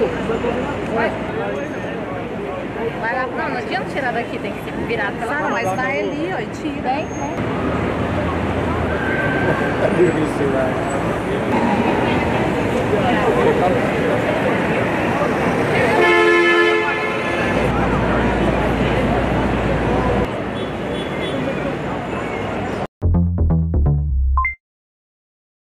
Vai lá, não adianta tirar daqui, tem que ser virado pra lá. Mas vai ali, ó, e tira. Vem. Tá